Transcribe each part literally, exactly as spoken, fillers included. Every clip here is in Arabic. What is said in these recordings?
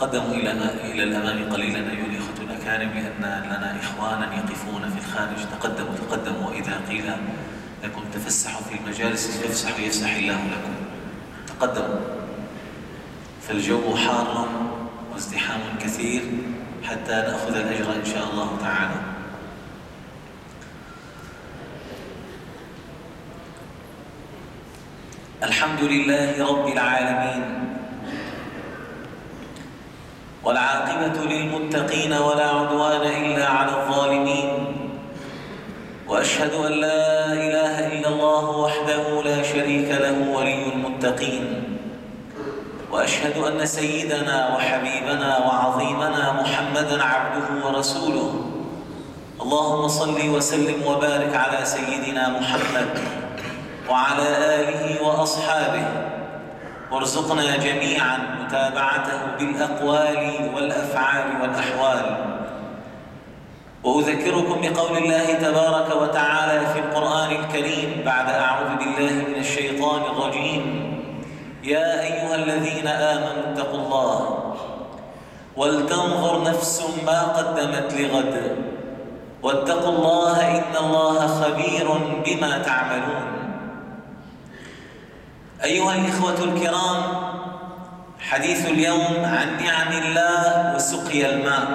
تقدموا إلى إلى الأمام قليلا أيها الإخوة الأكارم، لأن لنا إخوانا يقفون في الخارج. تقدموا تقدموا وإذا قيل لكم تفسحوا في المجالس فافسحوا يفسح الله لكم. تقدموا، فالجو حار وازدحام كثير حتى نأخذ الأجر إن شاء الله تعالى. الحمد لله رب العالمين، والعاقبة للمتقين ولا عدوان إلا على الظالمين، وأشهد أن لا إله إلا الله وحده لا شريك له ولي المتقين، وأشهد أن سيدنا وحبيبنا وعظيمنا محمدًا عبده ورسوله. اللهم صل وسلم وبارك على سيدنا محمد وعلى آله وأصحابه، وارزقنا جميعا متابعته بالأقوال والأفعال والأحوال. وأذكركم بقول الله تبارك وتعالى في القرآن الكريم بعد أعوذ بالله من الشيطان الرجيم: يا أيها الذين آمنوا اتقوا الله ولتنظر نفس ما قدمت لغد واتقوا الله إن الله خبير بما تعملون. أيها الإخوة الكرام، حديث اليوم عن نعم الله وسقي الماء،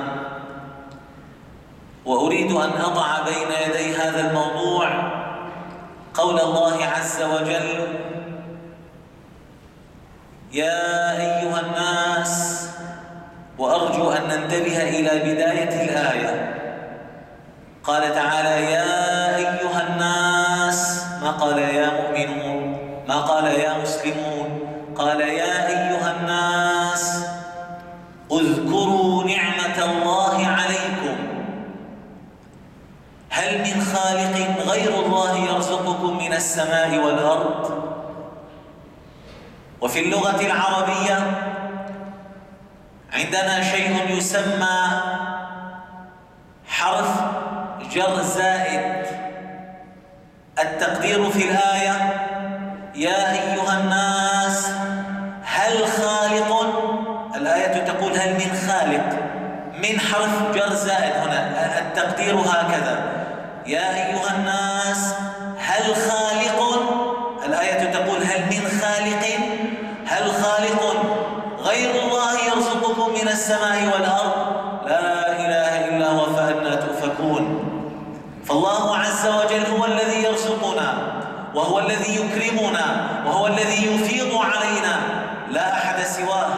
وأريد أن أضع بين يدي هذا الموضوع قول الله عز وجل: يا أيها الناس. وأرجو أن ننتبه إلى بداية الآية. قال تعالى: يا أيها الناس، ما قال يا مؤمنون، ما قال يا مسلمون، قال يا أيها الناس اذكروا نعمة الله عليكم هل من خالق غير الله يرزقكم من السماء والأرض. وفي اللغة العربية عندنا شيء يسمى حرف جر زائد. التقدير في الآية: يا أيها الناس هل خالق. الآية تقول هل من خالق، من حرف جر زائد. هنا التقدير هكذا: يا أيها الناس هل خالق. الآية تقول هل من خالق، هل خالق غير الله يرزقكم من السماء والأرض. لا إله إلا هو فأنى تؤفكون. فالله عز وجل هو الذي يرزقنا، وهو الذي يكرمنا، وهو الذي يفيض علينا، لا أحد سواه.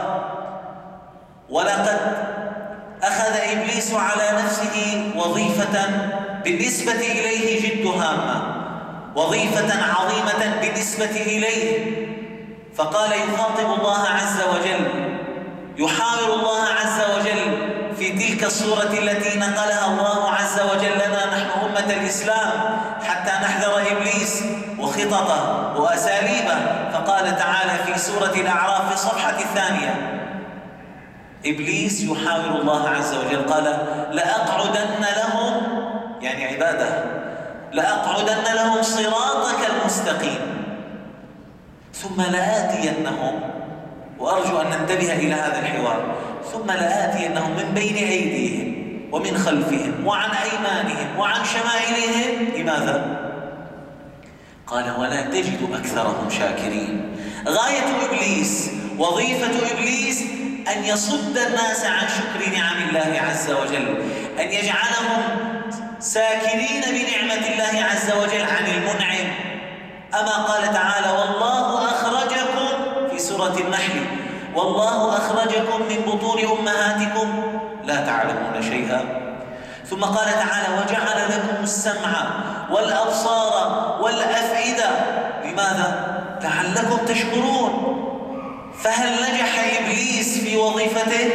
ولقد أخذ إبليس على نفسه وظيفة بالنسبة إليه جد هامة، وظيفة عظيمة بالنسبة إليه. فقال يخاطب الله عز وجل، يحاور الله عز وجل في تلك الصورة التي نقلها الله عز وجل لنا نحن أمة الإسلام حتى نحذر إبليس وخططه وأساليبه. فقال تعالى في سورة الأعراف في الصفحة الثانية: إبليس يحاور الله عز وجل، قال: لأقعدن لهم، يعني عباده، لأقعدن لهم صراطك المستقيم ثم لآتينهم. وأرجو أن ننتبه إلى هذا الحوار: ثم لآتينهم من بين أيديهم ومن خلفهم وعن أيمانهم وعن شمائلهم. لماذا؟ قال: ولا تجد أكثرهم شاكرين. غاية إبليس، وظيفة إبليس أن يصد الناس عن شكر نعم الله عز وجل، أن يجعلهم ساكرين بنعمة الله عز وجل عن المنعم. أما قال تعالى: والله أخرجكم في سورة النحل: والله أخرجكم من بطون أمهاتكم لا تعلمون شيئا. ثم قال تعالى: وجعل لكم السمع والأبصار والأفئدة. لماذا؟ لعلكم تشكرون. فهل نجح إبليس في وظيفته؟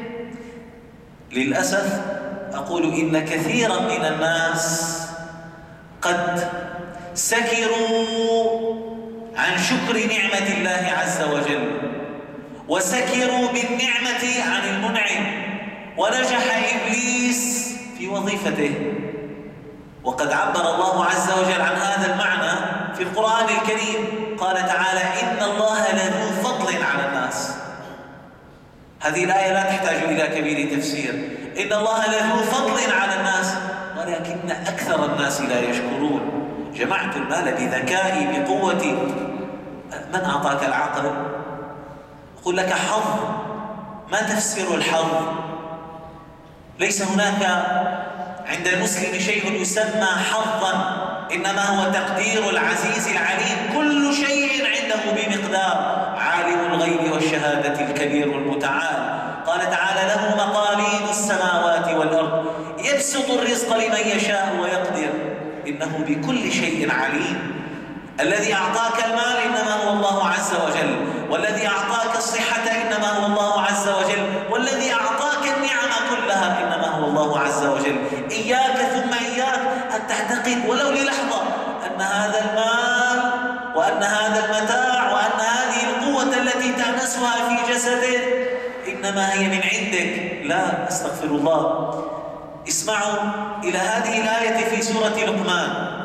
للأسف أقول إن كثيرا من الناس قد سكروا عن شكر نعمة الله عز وجل، وسكروا بالنعمة عن المنعم، ونجح إبليس في وظيفته. وقد عبر الله عز وجل عن هذا المعنى في القرآن الكريم. قال تعالى: إن الله لذو فضل على الناس. هذه الآية لا تحتاج إلى كبير تفسير. إن الله لذو فضل على الناس ولكن أكثر الناس لا يشكرون. جمعت المال بذكائي بقوتي. من أعطاك العقل؟ أقول لك حظ. ما تفسير الحظ؟ ليس هناك عند المسلم شيء يسمى حظا، إنما هو تقدير العزيز العليم. كل شيء عنده بمقدار. عالم الغيب والشهادة الكبير المتعال. قال تعالى له مقاليد السماوات والأرض يبسط الرزق لمن يشاء ويقدر إنه بكل شيء عليم. الذي أعطاك المال إنما هو الله عز وجل، والذي أعطاك الصحة إنما هو الله عز وجل، والذي أعطاك النعم كلها إنما هو الله عز وجل. إياك ثم إياك أن تعتقد ولو للحظة أن هذا المال وأن هذا المتاع وأن هذه القوة التي تأنسها في جسدك إنما هي من عندك. لا، استغفر الله. اسمعوا إلى هذه الآية في سورة لقمان.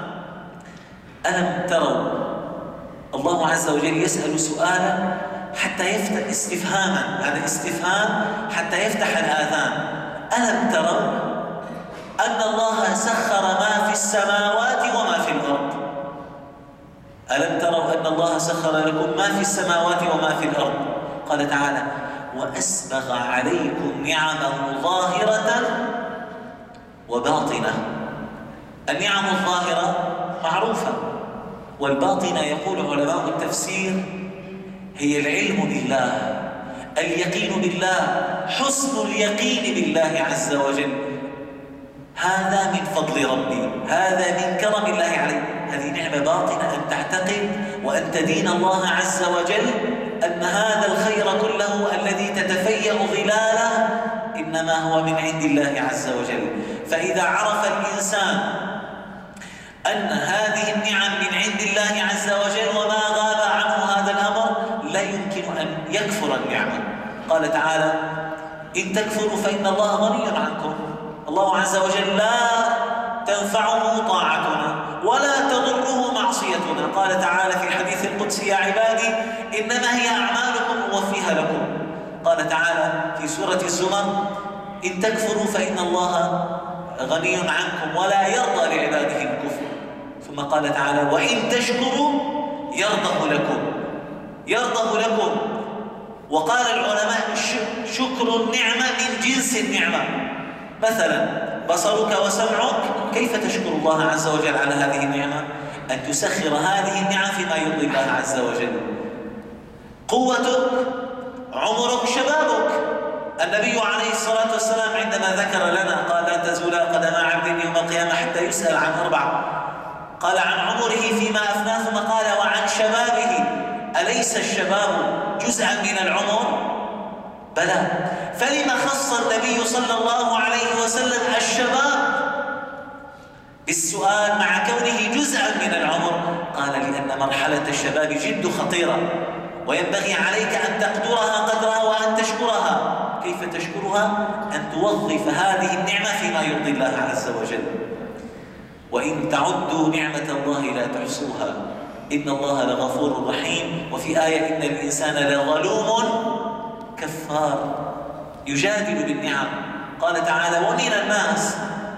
ألم تروا؟ الله عز وجل يسأل سؤالا حتى يفتح استفهاما، هذا استفهام حتى يفتح الآذان. ألم تروا أن الله سخر ما في السماوات وما في الأرض؟ ألم تروا أن الله سخر لكم ما في السماوات وما في الأرض؟ قال تعالى وأسبغ عليكم نعمه ظاهرة وباطنة. النعم الظاهرة معروفة، والباطنة يقول علماء التفسير هي العلم بالله، اليقين بالله، حسن اليقين بالله عز وجل. هذا من فضل ربي، هذا من كرم الله عليك. هذه نعمة باطنة، أن تعتقد وأن تدين الله عز وجل أن هذا الخير كله الذي تتفيأ ظلاله إنما هو من عند الله عز وجل. فإذا عرف الإنسان أن هذه النعم من عند الله عز وجل وما غاب عنه هذا الأمر لا يمكن أن يكفر النعمة. قال تعالى إن تكفروا فإن الله غني عنكم. الله عز وجل لا تنفعه طاعتنا ولا تضره معصيتنا. قال تعالى في الحديث القدسي يا عبادي إنما هي أعمالكم أوفيها لكم. قال تعالى في سورة الزمر إن تكفروا فإن الله غني عنكم ولا يرضى لعباده الكفر. ثم قال تعالى وإن تشكروا يرضه لكم، يرضه لكم. وقال العلماء شكر النعمة من جنس النعمة. مثلا بصرك وسمعك، كيف تشكر الله عز وجل على هذه النعمة؟ أن تسخر هذه النعم فيما يرضي الله عز وجل. قوتك، عمرك، شبابك. النبي عليه الصلاة والسلام عندما ذكر لنا قال لا تزول قدم عبد يوم القيامة حتى يسأل عن أربع. قال عن عمره فيما أفناه، ثم قال وعن شبابه. أليس الشباب جزءا من العمر؟ بلى. فلما خص النبي صلى الله عليه وسلم الشباب بالسؤال مع كونه جزءا من العمر؟ قال لأن مرحلة الشباب جد خطيرة وينبغي عليك أن تقدرها قدرها وأن تشكرها. كيف تشكرها؟ أن توظف هذه النعمة فيما يرضي الله عز وجل. وإن تعدوا نعمة الله لا تحصوها إن الله لغفور رحيم. وفي آية إن الإنسان لظلوم كفار يجادل بالنعم. قال تعالى ومن الناس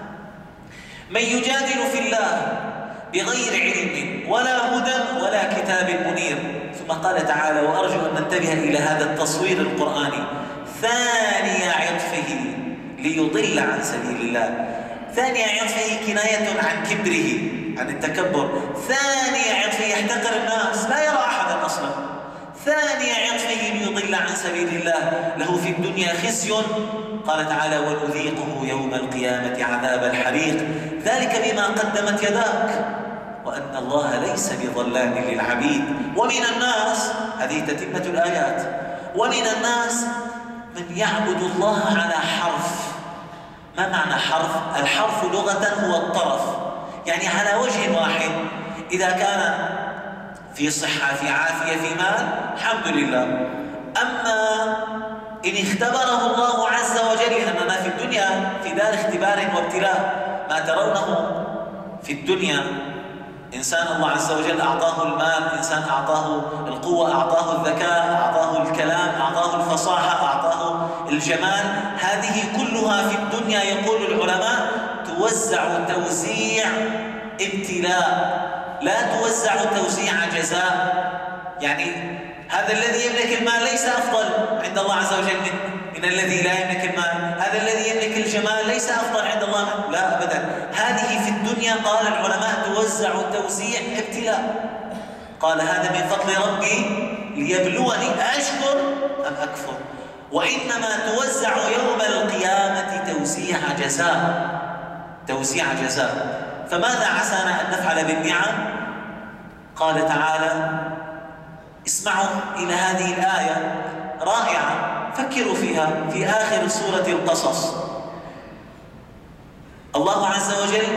من يجادل في الله بغير علم ولا هدى ولا كتاب منير. ثم قال تعالى وأرجو أن ننتبه إلى هذا التصوير القرآني ثاني عطفه ليضل عن سبيل الله. ثاني عطفه كناية عن كبره، عن التكبر. ثاني عطفه يحتقر الناس، لا يرى أحدا أصلا. ثاني عطفه ليضل عن سبيل الله، له في الدنيا خزي. قال تعالى ونذيقه يوم القيامة عذاب الحريق ذلك بما قدمت يداك وأن الله ليس بظلام للعبيد. ومن الناس، هذه تتمة الآيات، ومن الناس من يعبد الله على حرف. ما معنى حرف؟ الحرف لغة هو الطرف، يعني على وجه واحد. إذا كان في صحة، في عافية، في مال، الحمد لله. أما إن اختبره الله عز وجل، لأننا في الدنيا في دار اختبار وابتلاء. ما ترونه في الدنيا إنسان الله عز وجل أعطاه المال، إنسان أعطاه القوة، أعطاه الذكاء، أعطاه الكلام، أعطاه الفصاحة، أعطاه الجمال، هذه كلها في الدنيا يقول العلماء توزع توزيع ابتلاء، لا توزع توزيع جزاء. يعني هذا الذي يملك المال ليس أفضل عند الله عز وجل من, من الذي لا يملك المال، هذا الذي يملك الجمال ليس أفضل عند الله من... لا أبدا، هذه في الدنيا قال العلماء توزع توزيع ابتلاء. قال هذا من فضل ربي ليبلوني أشكر أم أكفر، وإنما توزع يوم القيامة توزيع جزاء، توزيع جزاء. فماذا عسانا أن نفعل بالنعم؟ قال تعالى اسمعوا إلى هذه الآية رائعة، فكروا فيها في آخر سورة القصص. الله عز وجل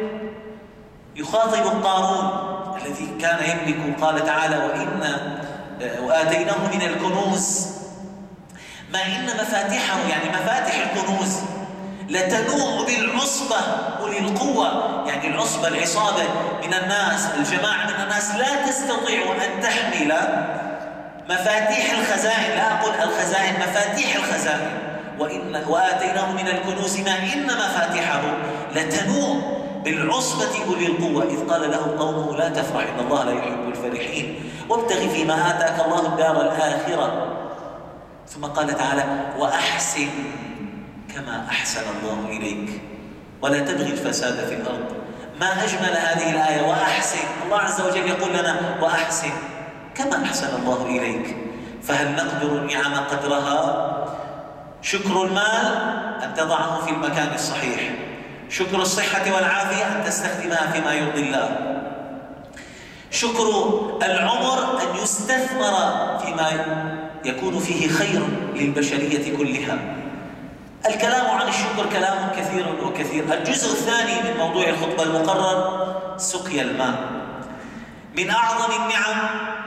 يخاطب قارون الذي كان يملك، قال تعالى وإن وآتيناه من الكنوز ما إن مفاتحه، يعني مفاتح الكنوز لتنوء بالعصبة أولي القوة، يعني العصبة العصابة من الناس، الجماعة من الناس لا تستطيع أن تحمل مفاتيح الخزائن، لا أقول الخزائن، مفاتيح الخزائن. وإن وآتيناه من الكنوز ما إن مفاتحه لتنوء بالعصبة أولي القوة إذ قال له قومه لا تفرح إن الله لا يحب الفرحين وابتغ فيما آتاك الله الدار الآخرة. ثم قال تعالى وأحسن كما أحسن الله إليك ولا تبغي الفساد في الأرض. ما أجمل هذه الآية وأحسن، الله عز وجل يقول لنا وأحسن كما أحسن الله إليك. فهل نقدر النعم قدرها؟ شكر المال أن تضعه في المكان الصحيح، شكر الصحة والعافية أن تستخدمها فيما يرضي الله، شكر العمر أن يستثمر فيما يكون فيه خير للبشرية كلها. الكلام عن الشكر كلام كثير وكثير. الجزء الثاني من موضوع الخطبة المقرر سقيا الماء. من أعظم النعم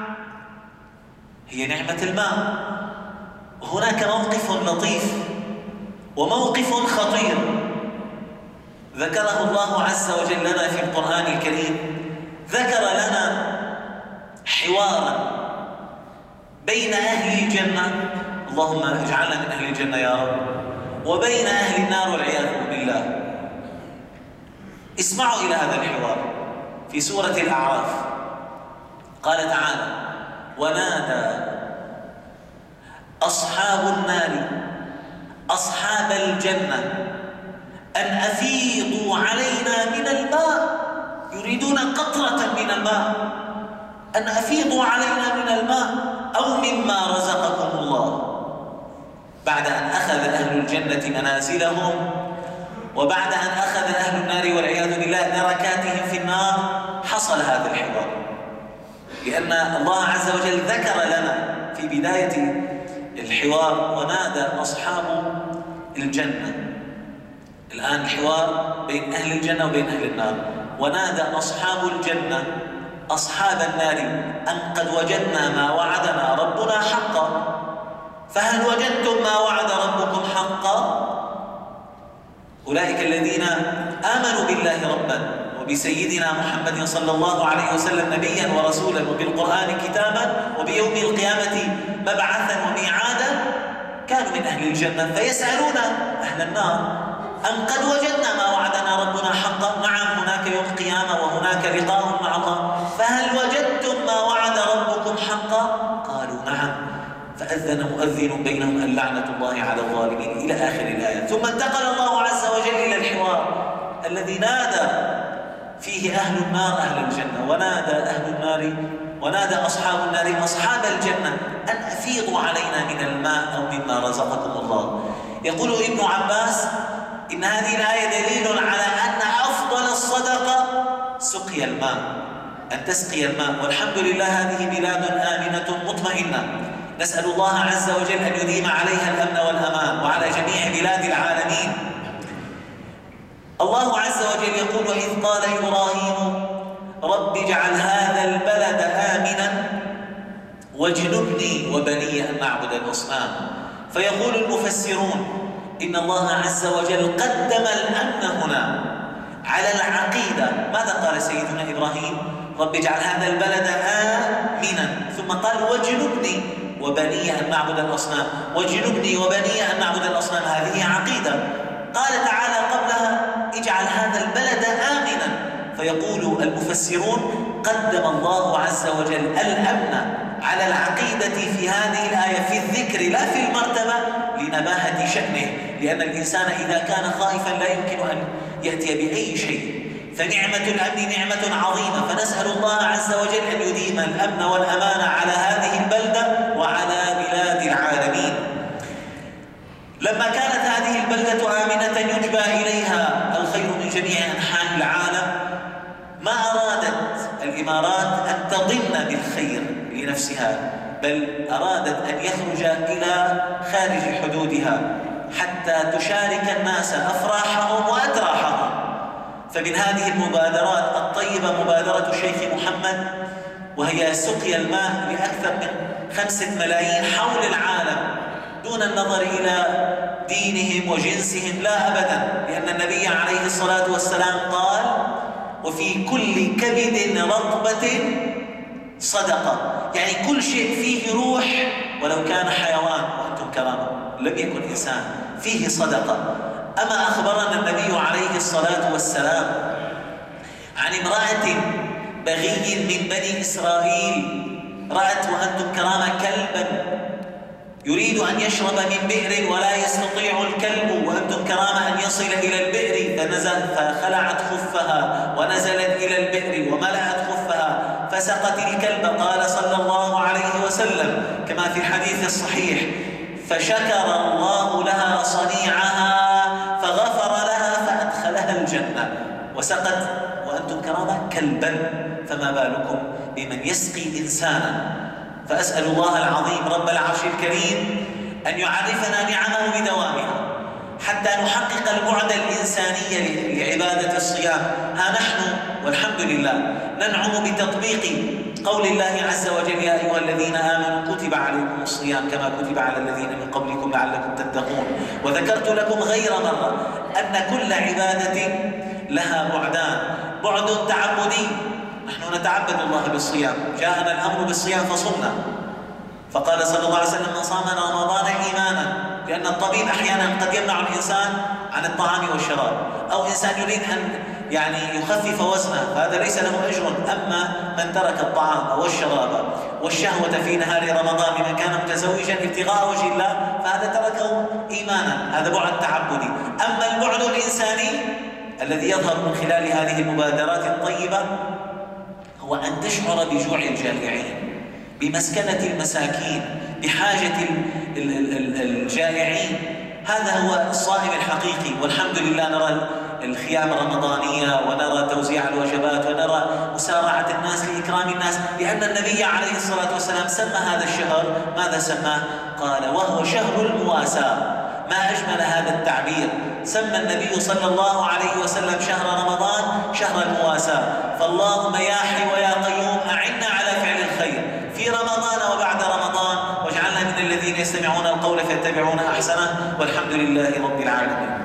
هي نعمة الماء. وهناك موقف لطيف وموقف خطير ذكره الله عز وجل لنا في القرآن الكريم. ذكر لنا حوارا بين أهل الجنة، اللهم اجعلنا من أهل الجنة يا رب، وبين أهل النار والعياذ بالله. اسمعوا إلى هذا الحوار في سورة الأعراف. قال تعالى ونادى أصحاب النار أصحاب الجنة أن أفيضوا علينا من الماء، يريدون قطرة من الماء، أن أفيضوا علينا من الماء أو مما رزقكم الله. بعد أن أخذ أهل الجنة منازلهم، وبعد أن أخذ أهل النار والعياذ بالله دركاتهم في النار، حصل هذا الحوار، لأن الله عز وجل ذكر لنا في بداية الحوار ونادى أصحاب الجنة. الآن الحوار بين أهل الجنة وبين أهل النار. ونادى أصحاب الجنة أصحاب النار أن قد وجدنا ما وعدنا ربنا حقا فهل وجدتم ما وعد ربكم حقا؟ أولئك الذين آمنوا بالله ربا وبسيدنا محمد صلى الله عليه وسلم نبيا ورسولا وبالقرآن كتابا وبيوم القيامة مبعثا وميعادا كانوا من أهل الجنة، فيسألون أهل النار أن قد وجدنا ما وعدنا ربنا حقا. نعم، هناك يوم قيامة وهناك لقاء مع الله، فهل وجدتم ما وعد ربكم حقا؟ قالوا نعم. فأذن مؤذن بينهم اللعنة الله على الظالمين إلى آخر الآية. ثم انتقل الله عز وجل إلى الحوار الذي نادى فيه أهل النار أهل الجنة، ونادى أهل النار ونادى أصحاب النار أصحاب الجنة أن أفيضوا علينا من الماء أو مما رزقكم الله. يقول ابن عباس إن هذه الآية دليل على أن أفضل الصدقة سقيا الماء، أن تسقي الماء. والحمد لله هذه بلاد آمنة مطمئنة، نسأل الله عز وجل أن يديم عليها الأمن والأمان وعلى جميع بلاد العالمين. الله عز وجل يقول وإذ قال إبراهيم رب اجعل هذا البلد آمنا واجنبني وبني أن نعبد الأصنام. فيقول المفسرون إن الله عز وجل قدم الأمن هنا على العقيدة. ماذا قال سيدنا إبراهيم؟ رب اجعل هذا البلد آمنا، ثم قال واجنبني وبني أن نعبد الأصنام واجنبني وبني أن نعبد الأصنام، هذه عقيدة. قال تعالى قبلها اجعل هذا البلد آمنا، فيقول المفسرون قدم الله عز وجل الأمن على العقيدة في هذه الآية في الذكر لا في المرتبة لنباهة شأنه، لأن الإنسان إذا كان خائفا لا يمكن أن يأتي بأي شيء. فنعمة الأمن نعمة عظيمة، فنسأل الله عز وجل أن يديم الأمن والأمان على هذه البلدة وعلى بلاد العالمين. لما كانت هذه البلدة آمنة يجبى إليها الخير من جميع أنحاء العالم، ما أرادت الإمارات أن تضن بالخير لنفسها، بل أرادت أن يخرج إلى خارج حدودها حتى تشارك الناس أفراحهم وأتراحهم. فمن هذه المبادرات الطيبة مبادرة الشيخ محمد، وهي سقيا الماء لأكثر من خمسة ملايين حول العالم دون النظر إلى دينهم وجنسهم، لا أبدا، لأن النبي عليه الصلاة والسلام قال وفي كل كبد رطبة صدقة، يعني كل شيء فيه روح ولو كان حيوان وأنتم كرامة لم يكن إنسان فيه صدقة. أما أخبرنا النبي عليه الصلاة والسلام عن امرأة بغي من بني إسرائيل رأت وأنتم كرامة كلبا يريد أن يشرب من بئر ولا يستطيع الكلب وأنتم كرامة أن يصل إلى البئر، فنزل فخلعت خفها ونزلت إلى البئر وملأت خفها فسقت الكلب. قال صلى الله عليه وسلم كما في الحديث الصحيح فشكر الله لها صنيعها فغفر لها فأدخلها الجنة، وسقت وأنتم كرامة كلبا، فما بالكم بمن يسقي إنسانا. فأسأل الله العظيم رب العرش الكريم أن يعرفنا نعمه بدوامها حتى نحقق البعد الإنساني لعبادة الصيام. ها نحن والحمد لله ننعم بتطبيق قول الله عز وجل يا أيها الذين آمنوا كتب عليكم الصيام كما كتب على الذين من قبلكم لعلكم تتقون. وذكرت لكم غير مرة أن كل عبادة لها بعدان، بعد تعبدي، نحن نتعبد الله بالصيام، جاءنا الأمر بالصيام فصمنا، فقال صلى الله عليه وسلم من صام رمضان إيمانا، لأن الطبيب أحيانا قد يمنع الإنسان عن الطعام والشراب، أو إنسان يريد أن يعني يخفف وزنه فهذا ليس له أجر. أما من ترك الطعام والشراب والشهوة في نهار رمضان لمن كان متزوجا ابتغاء وجه الله فهذا تركه إيمانا، هذا بعد تعبدي. أما البعد الإنساني الذي يظهر من خلال هذه المبادرات الطيبة هو أن تشعر بجوع الجائعين، بمسكنة المساكين، بحاجة الجائعين. هذا هو الصائم الحقيقي. والحمد لله نرى الخيام الرمضانية ونرى توزيع الوجبات ونرى مسارعة الناس لإكرام الناس، لأن النبي عليه الصلاة والسلام سمى هذا الشهر، ماذا سماه؟ قال وهو شهر المواساة. ما أجمل هذا التعبير، سمى النبي صلى الله عليه وسلم شهر رمضان شهر المواساة. فاللهم يا حي ويا قيوم أعنا على فعل الخير في رمضان وبعد رمضان، واجعلنا من الذين يستمعون القول فيتبعون أحسنه، والحمد لله رب العالمين.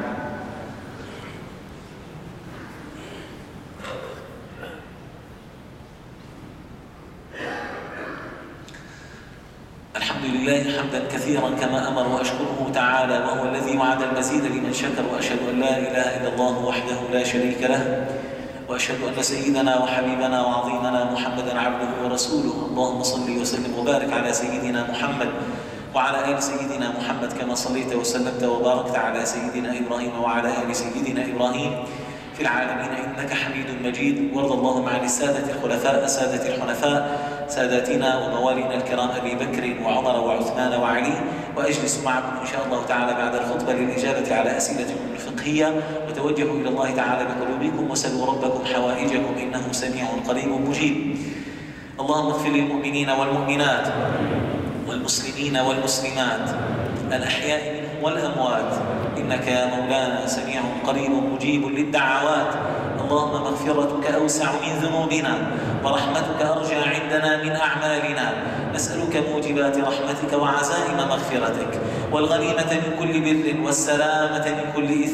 الحمد لله حمدا كثيرا كما أمر وأشكره تعالى، وهو الذي وعد المزيد لمن شكر، وأشهد أن لا إله إلا الله وحده لا شريك له، وأشهد أن سيدنا وحبيبنا وعظيمنا محمدا عبده ورسوله. اللهم صل وسلم وبارك على سيدنا محمد وعلى آل سيدنا محمد كما صليت وسلمت وباركت على سيدنا إبراهيم وعلى آل سيدنا إبراهيم في العالمين إنك حميد مجيد. وارض اللهم عن السادة الخلفاء سادة الحنفاء ساداتنا وموالينا الكرام أبي بكر وعمر وعثمان وعلي، وأجلس معكم إن شاء الله تعالى بعد الخطبة للإجابة على أسئلتكم الفقهية، وتوجهوا إلى الله تعالى بقلوبكم وسلوا ربكم حوائجكم إنه سميع قريب مجيب. اللهم اغفر للمؤمنين والمؤمنات والمسلمين والمسلمات الأحياء منهم والأموات إنك يا مولانا سميع قريب مجيب للدعوات. اللهم مغفرتك أوسع من ذنوبنا ورحمتك أرجى عندنا من أعمالنا. نسألك موجبات رحمتك وعزائم مغفرتك والغنيمة من كل بر والسلامة من كل إثم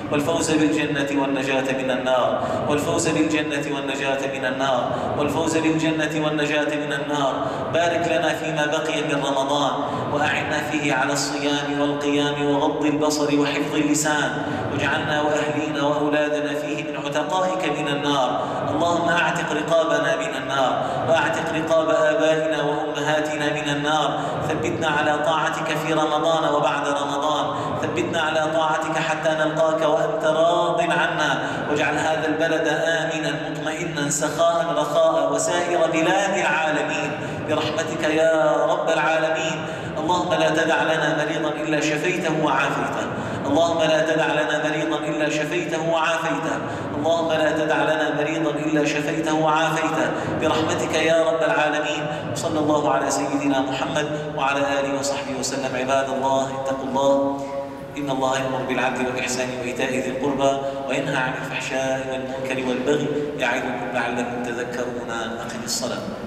والفوز بالجنة والنجاة من النار والفوز بالجنة والنجاة من النار والفوز بالجنة والنجاة من النار. بارك لنا فيما بقي من رمضان، وأعنا فيه على الصيام والقيام وغض البصر وحفظ اللسان، واجعلنا وأهلينا وأولادنا فيه من عتقائك من النار. اللهم أعتق رقابنا من النار، وأعتق رقاب آبائنا وأمهاتنا من النار. ثبتنا على طاعتك في رمضان وبعد رمضان، ثبتنا على طاعتك حتى نلقاك وأنت راض عنا. واجعل هذا البلد آمنا مطمئنا سخاء رخاء وسائر بلاد العالمين برحمتك يا رب العالمين. اللهم لا تدع لنا مريضا إلا شفيته وعافيته، اللهم لا تدع لنا مريضا إلا شفيته وعافيته، اللهم لا تدع لنا مريضا إلا شفيته وعافيته برحمتك يا رب العالمين. صلى الله على سيدنا محمد وعلى آله وصحبه وسلم. عباد الله اتقوا الله، إن الله يأمر بالعدل والإحسان وإيتاء ذي القربى وينهى عن الفحشاء والمنكر والبغي يعظكم لعلكم تذكرون. أقم الصلاة.